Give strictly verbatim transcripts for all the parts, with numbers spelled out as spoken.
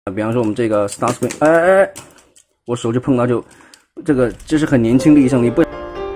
比方说我们这个 Starscream， 哎哎哎，我手就碰到就，这个这是很年轻力胜，你不。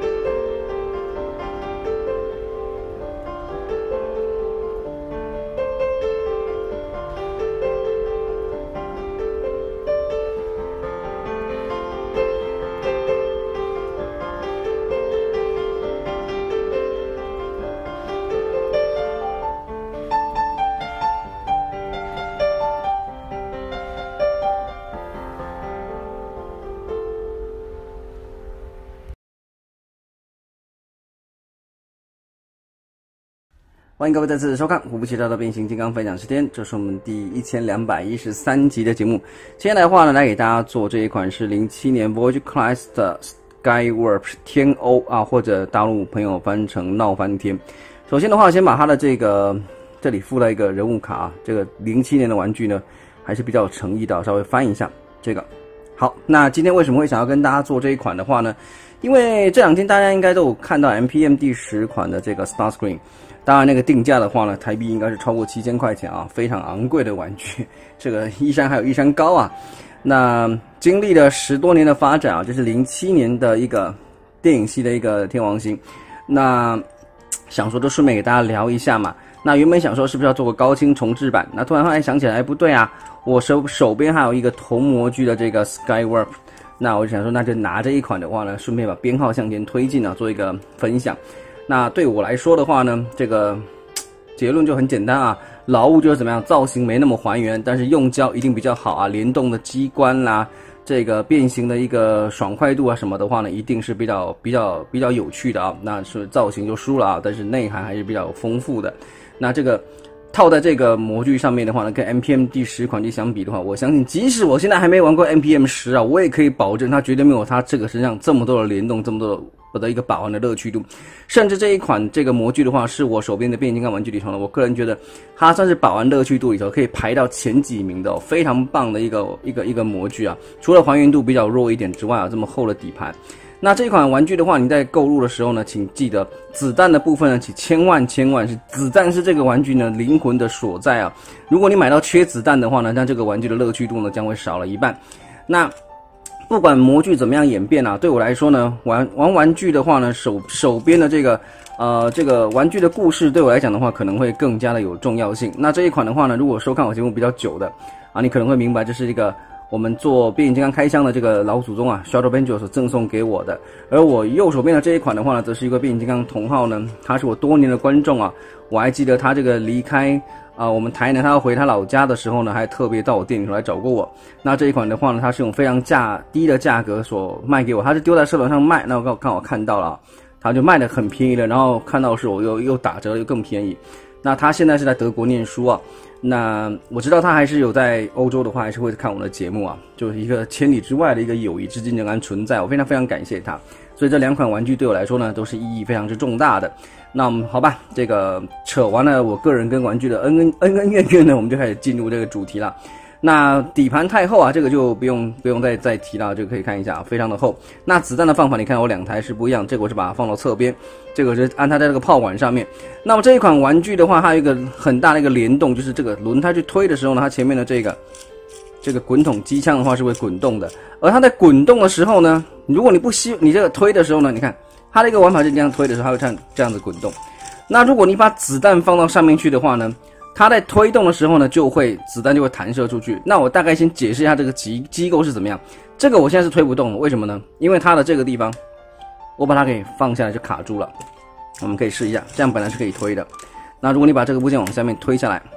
欢迎各位再次收看《虎不奇招的变形金刚分享时间》，这是我们第一千两百一十三集的节目。接下来的话呢，来给大家做这一款是零七年 Voyage Class 的 Skywarp 天鸥啊，或者大陆朋友翻成闹翻天。首先的话，先把它的这个这里附了一个人物卡啊，这个零七年的玩具呢还是比较有诚意的，稍微翻一下这个。好，那今天为什么会想要跟大家做这一款的话呢？因为这两天大家应该都有看到 M P M 第十款的这个 Starscream。 当然，那个定价的话呢，台币应该是超过七千块钱啊，非常昂贵的玩具。这个一山还有一山高啊。那经历了十多年的发展啊，这是零七年的一个电影系的一个天王星。那想说就顺便给大家聊一下嘛。那原本想说是不是要做个高清重制版？那突然后来想起来，哎，不对啊，我手手边还有一个同模具的这个 Skywarp。那我就想说，那就拿这一款的话呢，顺便把编号向前推进啊，做一个分享。 那对我来说的话呢，这个结论就很简单啊，劳务就是怎么样，造型没那么还原，但是用胶一定比较好啊，联动的机关啦，这个变形的一个爽快度啊什么的话呢，一定是比较比较比较有趣的啊。那是造型就输了啊，但是内涵还是比较丰富的。那这个套在这个模具上面的话呢，跟 M P M 第十款机相比的话，我相信即使我现在还没玩过 M P M 十啊，我也可以保证它绝对没有它这个身上这么多的联动，这么多的。 我的一个把玩的乐趣度，甚至这一款这个模具的话，是我手边的变形金刚玩具里头呢，我个人觉得它算是把玩乐趣度里头可以排到前几名的、哦，非常棒的一个一个一个模具啊。除了还原度比较弱一点之外啊，这么厚的底盘。那这款玩具的话，你在购入的时候呢，请记得子弹的部分呢，请千万千万是子弹是这个玩具呢灵魂的所在啊。如果你买到缺子弹的话呢，那这个玩具的乐趣度呢将会少了一半。那 不管模具怎么样演变啊，对我来说呢，玩玩玩具的话呢，手手边的这个呃这个玩具的故事对我来讲的话，可能会更加的有重要性。那这一款的话呢，如果收看我节目比较久的啊，你可能会明白，这是一个我们做变形金刚开箱的这个老祖宗啊 ，Shadow Banjo 所赠送给我的。而我右手边的这一款的话呢，则是一个变形金刚同号呢，他是我多年的观众啊，我还记得他这个离开。 啊、呃，我们台南他要回他老家的时候呢，还特别到我店里头来找过我。那这一款的话呢，它是用非常价低的价格所卖给我，他是丢在社团上卖。那我刚刚好看到了，他就卖的很便宜了。然后看到是我又又打折又更便宜。那他现在是在德国念书啊。那我知道他还是有在欧洲的话，还是会看我的节目啊，就是一个千里之外的一个友谊之间仍然存在，我非常非常感谢他。所以这两款玩具对我来说呢，都是意义非常之重大的。 那我们好吧，这个扯完了我个人跟玩具的恩恩恩恩怨怨呢，我们就开始进入这个主题了。那底盘太厚啊，这个就不用不用再再提了，这个可以看一下，非常的厚。那子弹的放法，你看我两台是不一样，这个我是把它放到侧边，这个是安它在这个炮管上面。那么这一款玩具的话，它有一个很大的一个联动，就是这个轮胎去推的时候呢，它前面的这个这个滚筒机枪的话是会滚动的，而它在滚动的时候呢，如果你不希你这个推的时候呢，你看。 它的一个玩法是这样推的时候，它会这样这样子滚动。那如果你把子弹放到上面去的话呢，它在推动的时候呢，就会子弹就会弹射出去。那我大概先解释一下这个机机构是怎么样。这个我现在是推不动的，为什么呢？因为它的这个地方，我把它给放下来就卡住了。我们可以试一下，这样本来是可以推的。那如果你把这个部件往下面推下来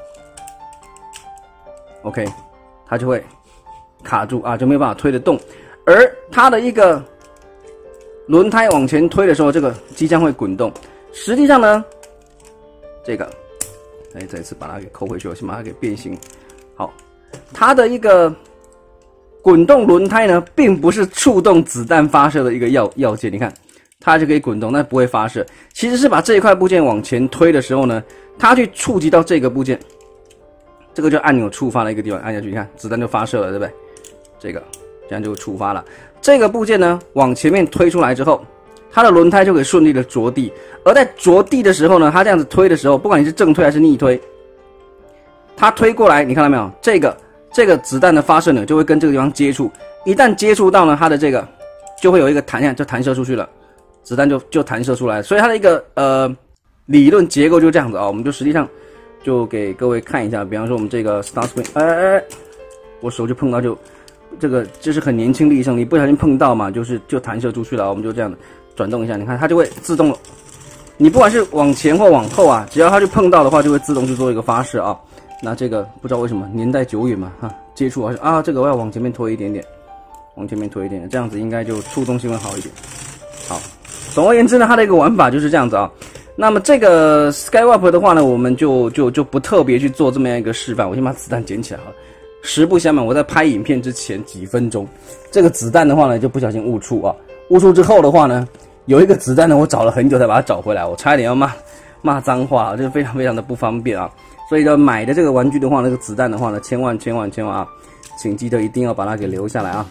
，OK， 它就会卡住啊，就没有办法推得动。而它的一个 轮胎往前推的时候，这个机枪会滚动。实际上呢，这个，哎，再次把它给扣回去，我先把它给变形。好，它的一个滚动轮胎呢，并不是触动子弹发射的一个要要件。你看，它就可以滚动，但不会发射。其实是把这一块部件往前推的时候呢，它去触及到这个部件，这个就按钮触发的一个地方，按下去，你看子弹就发射了，对不对？这个这样就触发了。 这个部件呢，往前面推出来之后，它的轮胎就可以顺利的着地。而在着地的时候呢，它这样子推的时候，不管你是正推还是逆推，它推过来，你看到没有？这个这个子弹的发射钮就会跟这个地方接触，一旦接触到呢，它的这个就会有一个弹，就弹射出去了，子弹就就弹射出来，所以它的一个呃理论结构就这样子啊。我们就实际上就给各位看一下，比方说我们这个 Star Spring， 哎哎哎，我手就碰到就这个就是很年轻力胜，你不小心碰到嘛，就是就弹射出去了，我们就这样转动一下，你看它就会自动，你不管是往前或往后啊，只要它去碰到的话，就会自动去做一个发射啊。那这个不知道为什么年代久远嘛，哈、啊，接触好像啊，这个我要往前面推一点点，往前面推一点点，这样子应该就触动性会好一点。好，总而言之呢，它的一个玩法就是这样子啊。那么这个 Skywarp 的话呢，我们就就就不特别去做这么样一个示范。我先把子弹捡起来好了。实不相瞒，我在拍影片之前几分钟，这个子弹的话呢，就不小心误触啊。误触之后的话呢，有一个子弹呢，我找了很久才把它找回来，我差一点要骂骂脏话，这个非常非常的不方便啊。所以呢，买的这个玩具的话，那个子弹的话呢，千万千万千万啊，请记得一定要把它给留下来啊。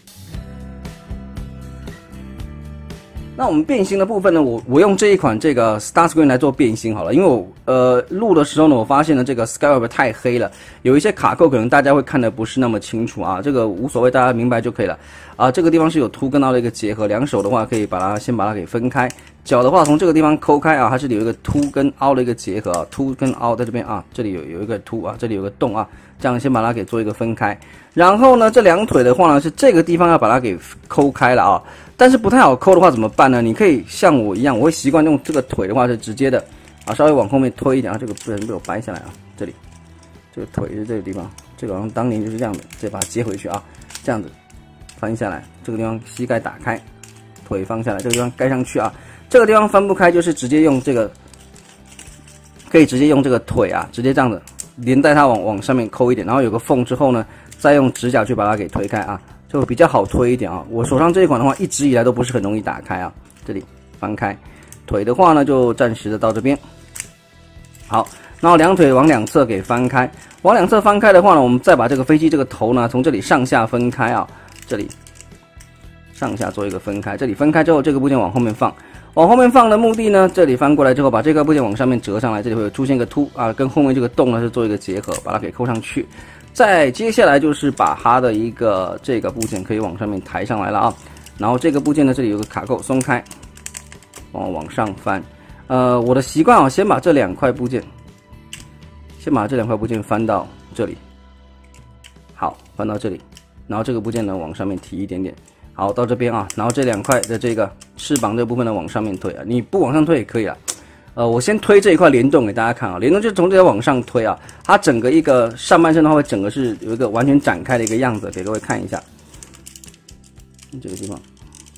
那我们变形的部分呢，我我用这一款这个 Star Screen 来做变形好了，因为我呃录的时候呢，我发现呢这个 Skywarp 太黑了，有一些卡扣可能大家会看得不是那么清楚啊，这个无所谓，大家明白就可以了啊。这个地方是有凸跟凹的一个结合，两手的话可以把它先把它给分开，脚的话从这个地方抠开啊，它这里有一个凸跟凹的一个结合啊，凸跟凹在这边啊，这里有有一个凸啊，这里有个洞啊，这样先把它给做一个分开。然后呢，这两腿的话呢是这个地方要把它给抠开了啊。但是不太好抠的话怎么办呢？你可以像我一样，我会习惯用这个腿的话是直接的啊，稍微往后面推一点啊，这个不然被我掰下来啊，这里这个腿是这个地方，这个好像当年就是这样的，再把它接回去啊，这样子翻下来，这个地方膝盖打开，腿放下来，这个地方盖上去啊，这个地方翻不开就是直接用这个，可以直接用这个腿啊，直接这样子连带它往往上面抠一点，然后有个缝之后呢，再用指甲去把它给推开啊。就比较好推一点啊，我手上这一款的话，一直以来都不是很容易打开啊。这里翻开，腿的话呢，就暂时的到这边。好，然后两腿往两侧给翻开，往两侧翻开的话呢，我们再把这个飞机这个头呢，从这里上下分开啊，这里上下做一个分开，这里分开之后，这个部件往后面放，往后面放的目的呢，这里翻过来之后，把这个部件往上面折上来，这里会出现一个凸啊，跟后面这个洞呢是做一个结合，把它给扣上去。再接下来就是把它的一个这个部件可以往上面抬上来了啊，然后这个部件呢这里有个卡扣松开，往往上翻，呃，我的习惯啊，先把这两块部件，先把这两块部件翻到这里，好，翻到这里，然后这个部件呢往上面提一点点，好，到这边啊，然后这两块的这个翅膀这部分呢往上面推啊，你不往上推也可以啊。呃，我先推这一块联动给大家看啊，联动就从这里往上推啊，它整个一个上半身的话，会整个是有一个完全展开的一个样子，给各位看一下。这个地方，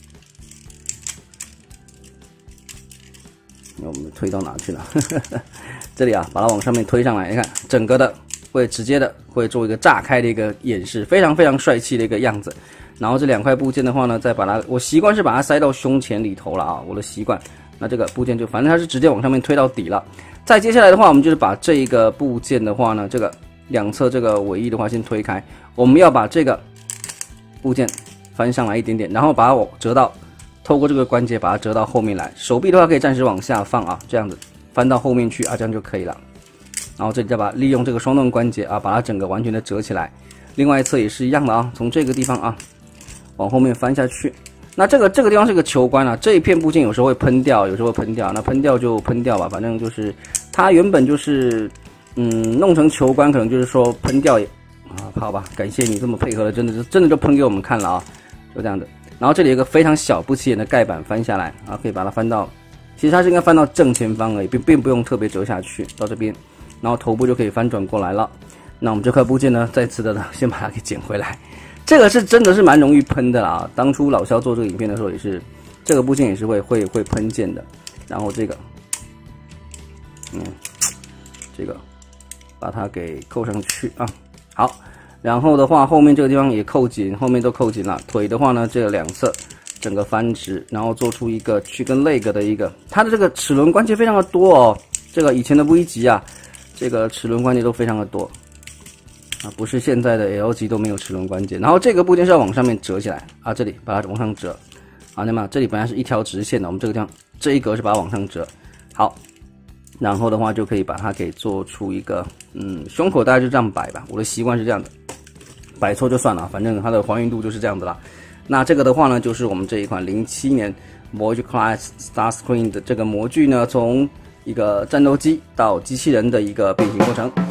那我们推到哪去了？这里啊，把它往上面推上来，你看整个的会直接的会做一个炸开的一个演示，非常非常帅气的一个样子。然后这两块部件的话呢，再把它，我习惯是把它塞到胸前里头了啊，我的习惯。那这个部件就反正它是直接往上面推到底了。再接下来的话，我们就是把这一个部件的话呢，这个两侧这个尾翼的话先推开，我们要把这个部件翻上来一点点，然后把它折到，透过这个关节把它折到后面来。手臂的话可以暂时往下放啊，这样子翻到后面去啊，这样就可以了。然后这里再把利用这个双动关节啊，把它整个完全的折起来。另外一侧也是一样的啊，从这个地方啊往后面翻下去。那这个这个地方是个球关啊，这一片部件有时候会喷掉，有时候会喷掉，那喷掉就喷掉吧，反正就是它原本就是嗯弄成球关，可能就是说喷掉也啊，好吧，感谢你这么配合了，真的是真的就喷给我们看了啊，就这样的。然后这里有一个非常小不起眼的盖板翻下来啊，可以把它翻到，其实它是应该翻到正前方而已，并并不用特别折下去到这边，然后头部就可以翻转过来了。那我们这块部件呢，再次的呢，先把它给捡回来。这个是真的是蛮容易喷的啦，当初老肖做这个影片的时候也是，这个部件也是会会会喷溅的。然后这个，嗯，这个把它给扣上去啊，好。然后的话，后面这个地方也扣紧，后面都扣紧了。腿的话呢，这个两侧整个翻直，然后做出一个去跟 leg 的一个，它的这个齿轮关节非常的多哦。这个以前的 V 级啊，这个齿轮关节都非常的多。啊，不是现在的 L 级都没有齿轮关节，然后这个部件是要往上面折起来啊，这里把它往上折，好，那么这里本来是一条直线的，我们这个地方这一格是把它往上折，好，然后的话就可以把它给做出一个，嗯，胸口大概就这样摆吧，我的习惯是这样的， 摆错就算了，反正它的还原度就是这样子啦。那这个的话呢，就是我们这一款零七年 Voyage Class Starscream 的这个模具呢，从一个战斗机到机器人的一个变形过程。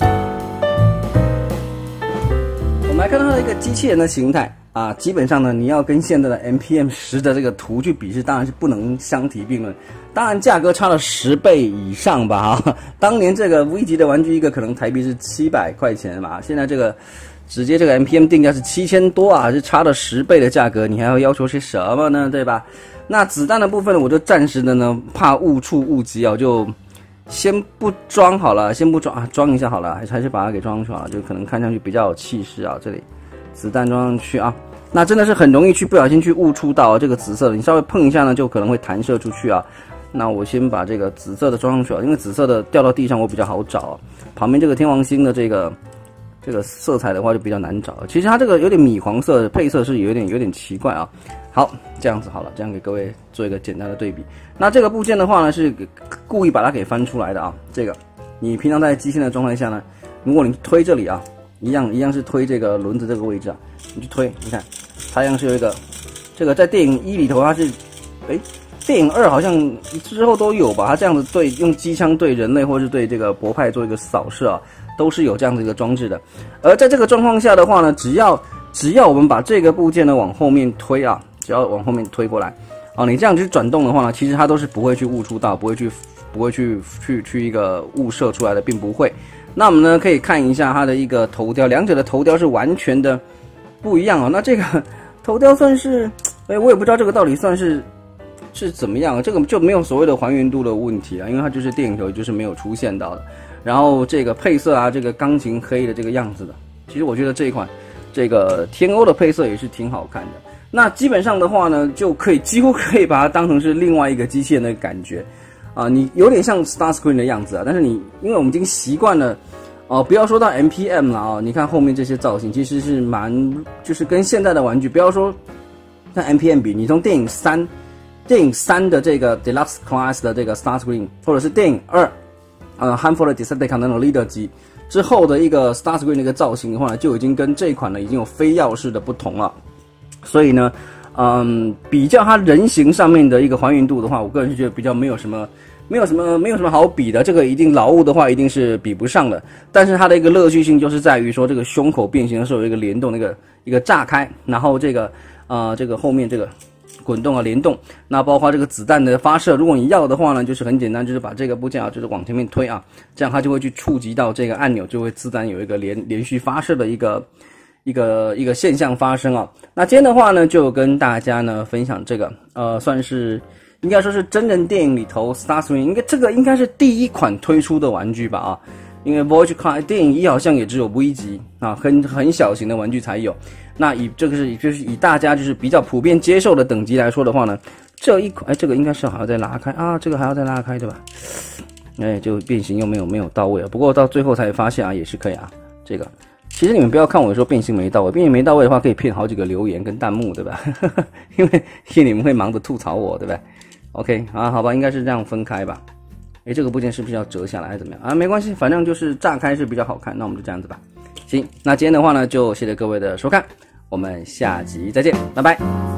我们来看到它的一个机器人的形态啊，基本上呢，你要跟现在的 M P M 十 的这个图去比试，当然是不能相提并论。当然价格差了十倍以上吧啊！当年这个 V 级的玩具一个可能台币是七百块钱嘛，现在这个直接这个 M P M 定价是七千多啊，是差了十倍的价格，你还要要求些什么呢？对吧？那子弹的部分，我就暂时的呢，怕误触误击啊，就先不装好了，先不装啊，装一下好了，还是还是把它给装上去好了，就可能看上去比较有气势啊。这里子弹装上去啊，那真的是很容易去不小心去误触到这个紫色的，你稍微碰一下呢，就可能会弹射出去啊。那我先把这个紫色的装上去啊，因为紫色的掉到地上我比较好找啊。旁边这个天王星的这个这个色彩的话就比较难找。其实它这个有点米黄色的配色是有点有点奇怪啊。好，这样子好了，这样给各位做一个简单的对比。那这个部件的话呢，是故意把它给翻出来的啊。这个你平常在机械的状态下呢，如果你推这里啊，一样一样是推这个轮子这个位置啊，你去推，你看它一样是有一个这个在电影一里头它是哎。电影二好像之后都有吧，它这样子对用机枪对人类或是对这个博派做一个扫射啊，都是有这样子一个装置的。而在这个状况下的话呢，只要只要我们把这个部件呢往后面推啊，只要往后面推过来，哦，你这样去转动的话呢，其实它都是不会去误触到，不会去不会去去去一个误射出来的，并不会。那我们呢可以看一下它的一个头雕，两者的头雕是完全的不一样哦。那这个头雕算是，哎，我也不知道这个到底算是。是怎么样？这个就没有所谓的还原度的问题啊，因为它就是电影头就是没有出现到的。然后这个配色啊，这个钢琴黑的这个样子的，其实我觉得这一款这个天欧的配色也是挺好看的。那基本上的话呢，就可以几乎可以把它当成是另外一个机器人的感觉啊，你有点像 Starscream 的样子啊，但是你因为我们已经习惯了哦、呃，不要说到 M P M 了啊、哦，你看后面这些造型其实是蛮就是跟现在的玩具，不要说跟 M P M 比，你从电影三。电影三的这个 Deluxe Class 的这个 Starscream， 或者是电影二，呃 Handful of Decepticons Leader 级之后的一个 Starscream 的一个造型的话呢，就已经跟这一款呢已经有非耀式的不同了。所以呢，嗯，比较它人形上面的一个还原度的话，我个人是觉得比较没有什么，没有什么，没有什么好比的。这个一定劳务的话，一定是比不上的。但是它的一个乐趣性就是在于说，这个胸口变形的时候有一个联动，那个一个炸开，然后这个呃这个后面这个。滚动啊，联动，那包括这个子弹的发射，如果你要的话呢，就是很简单，就是把这个部件啊，就是往前面推啊，这样它就会去触及到这个按钮，就会自然有一个连连续发射的一个一个一个现象发生啊。那今天的话呢，就跟大家呢分享这个，呃，算是应该说是真人电影里头 Starscream 应该这个应该是第一款推出的玩具吧啊。因为 Voyage Class 电影一好像也只有 V 级啊，很很小型的玩具才有。那以这个是就是以大家就是比较普遍接受的等级来说的话呢，这一款哎，这个应该是还要再拉开啊，这个还要再拉开对吧？哎，就变形又没有没有到位啊。不过到最后才发现啊，也是可以啊。这个其实你们不要看我说变形没到位，变形没到位的话可以骗好几个留言跟弹幕对吧？因为因为你们会忙着吐槽我对吧 ？OK 啊，好吧，应该是这样分开吧。哎，这个部件是不是要折下来还是怎么样啊？没关系，反正就是炸开是比较好看，那我们就这样子吧。行，那今天的话呢，就谢谢各位的收看，我们下集再见，拜拜。